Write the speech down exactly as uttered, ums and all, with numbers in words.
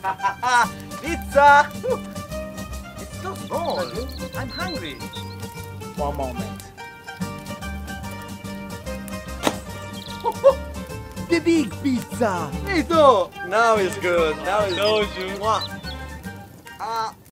Pizza! It's so small. I'm hungry. One moment. The big pizza! Vito! Now it's good. Now it's Told good. you. Mwah. Ah.